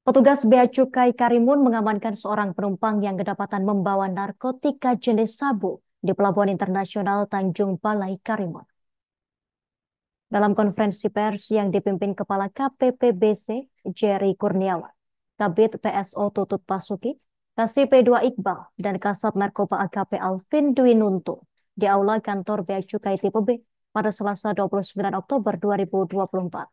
Petugas Bea Cukai Karimun mengamankan seorang penumpang yang kedapatan membawa narkotika jenis sabu di Pelabuhan Internasional Tanjung Balai Karimun. Dalam konferensi pers yang dipimpin Kepala KPPBC Jerry Kurniawan, Kabid PSO Tutut Pasuki, Kasih P2 Iqbal, dan Kasat Narkoba AKP Alvin Dwi Nuntu di Aula Kantor Bea Cukai Tipe B pada Selasa 29 Oktober 2024.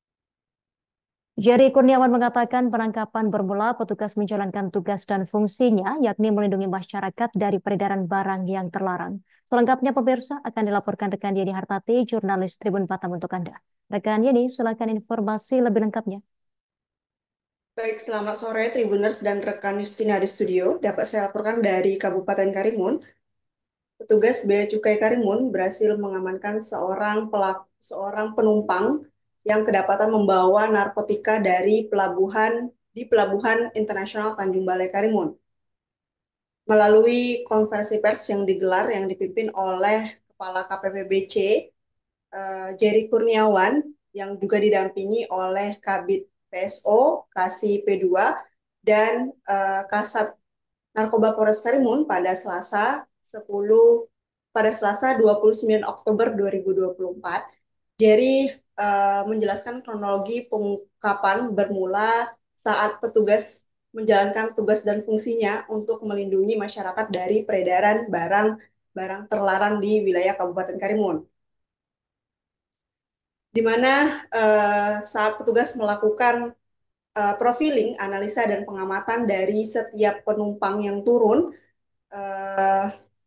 Jerry Kurniawan mengatakan penangkapan bermula petugas menjalankan tugas dan fungsinya, yakni melindungi masyarakat dari peredaran barang yang terlarang. Selengkapnya pemirsa akan dilaporkan rekan Yeni Hartati, jurnalis Tribun Batam untuk Anda. Rekan Yeni, silakan informasi lebih lengkapnya. Baik, selamat sore Tribuners dan rekan Justina di studio. Dapat saya laporkan dari Kabupaten Karimun. Petugas Bea Cukai Karimun berhasil mengamankan seorang penumpang yang kedapatan membawa narkotika dari Pelabuhan Internasional Tanjung Balai Karimun. Melalui konferensi pers yang digelar yang dipimpin oleh Kepala KPPBC Jerry Kurniawan yang juga didampingi oleh Kabid PSO, Kasih P2, dan Kasat Narkoba Polres Karimun pada Selasa 29 Oktober 2024. Jerry menjelaskan kronologi pengungkapan bermula saat petugas menjalankan tugas dan fungsinya untuk melindungi masyarakat dari peredaran barang terlarang di wilayah Kabupaten Karimun, di mana saat petugas melakukan profiling, analisa, dan pengamatan dari setiap penumpang yang turun uh,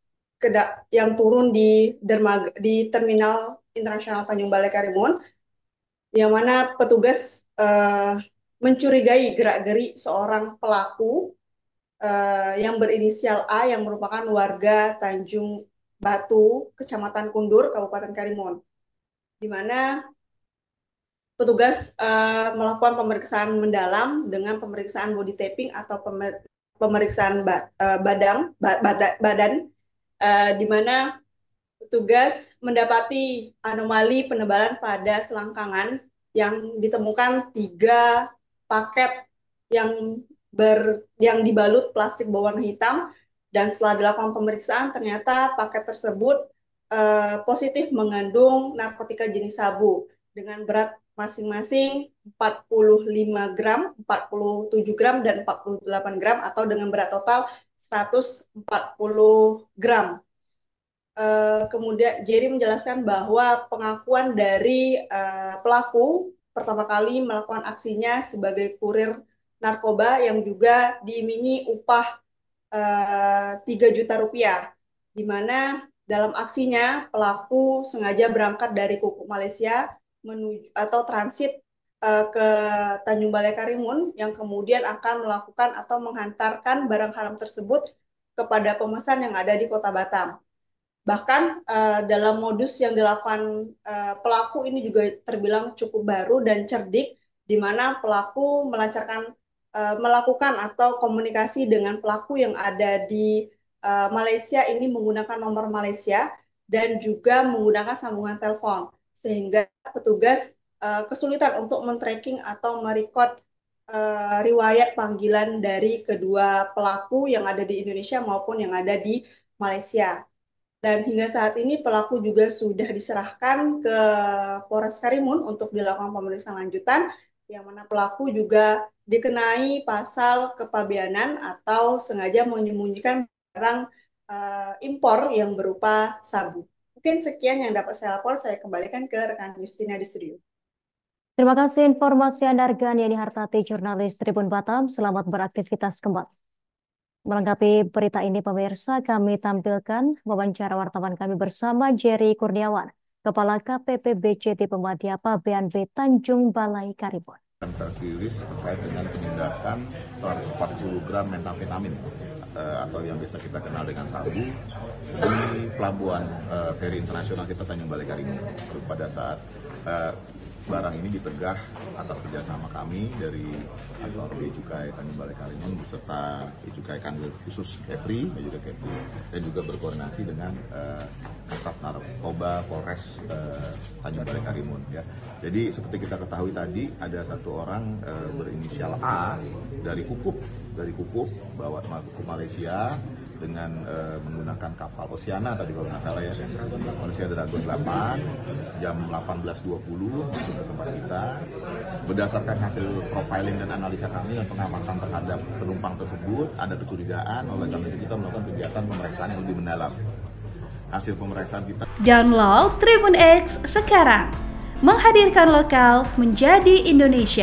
di Terminal Internasional Tanjung Balai Karimun, yang mana petugas mencurigai gerak-gerik seorang pelaku yang berinisial A yang merupakan warga Tanjung Batu, Kecamatan Kundur, Kabupaten Karimun, di mana petugas melakukan pemeriksaan mendalam dengan pemeriksaan body tapping atau pemeriksaan badan, di mana petugas mendapati anomali penebalan pada selangkangan yang ditemukan 3 paket yang yang dibalut plastik berwarna hitam, dan setelah dilakukan pemeriksaan ternyata paket tersebut positif mengandung narkotika jenis sabu dengan berat masing-masing 45 gram, 47 gram, dan 48 gram, atau dengan berat total 140 gram. Kemudian Jerry menjelaskan bahwa pengakuan dari pelaku pertama kali melakukan aksinya sebagai kurir narkoba yang juga diiming-imingi upah 3 juta rupiah, di mana dalam aksinya pelaku sengaja berangkat dari Kuku Malaysia menuju atau transit ke Tanjung Balai Karimun, yang kemudian akan melakukan atau menghantarkan barang haram tersebut kepada pemesan yang ada di Kota Batam. Bahkan dalam modus yang dilakukan pelaku ini juga terbilang cukup baru dan cerdik, di mana pelaku melakukan atau komunikasi dengan pelaku yang ada di Malaysia ini menggunakan nomor Malaysia dan juga menggunakan sambungan telepon, sehingga petugas kesulitan untuk men-tracking atau merekod riwayat panggilan dari kedua pelaku yang ada di Indonesia maupun yang ada di Malaysia. Dan hingga saat ini pelaku juga sudah diserahkan ke Polres Karimun untuk dilakukan pemeriksaan lanjutan, yang mana pelaku juga dikenai pasal kepabeanan atau sengaja menyembunyikan barang impor yang berupa sabu. Mungkin sekian yang dapat saya lapor, saya kembalikan ke rekan Justina di studio. Terima kasih informasi Anda, rekan Yeni Hartati, jurnalis Tribun Batam. Selamat beraktivitas kembali. Melengkapi berita ini, pemirsa, kami tampilkan wawancara wartawan kami bersama Jerry Kurniawan, Kepala KPPBC Tipe Madiapa BNB Tanjung Balai Karimun. Tersiris terkait dengan penindakan 140 gram metamfetamin atau yang biasa kita kenal dengan sabu di Pelabuhan Feri Internasional kita Tanjung Balai Karimun pada saat barang ini ditegah atas kerjasama kami dari kantor Bea Cukai Tanjung Balai Karimun beserta Bea Cukai Kanwil khusus Kepri, dan juga berkoordinasi dengan Kasat Narkoba Polres Tanjung Balai Karimun. Ya. Jadi seperti kita ketahui tadi ada satu orang berinisial A dari Kukup bawa ke Malaysia dengan menggunakan kapal Oceana tadi kalau nggak salah ya, Malaysia Dragon 8 jam 18.20 masuk ke tempat kita. Berdasarkan hasil profiling dan analisa kami dan pengamatan terhadap penumpang tersebut ada kecurigaan, oleh karena itu kita melakukan kegiatan pemeriksaan yang lebih mendalam. Hasil pemeriksaan kita. Download Tribun X sekarang, menghadirkan lokal menjadi Indonesia.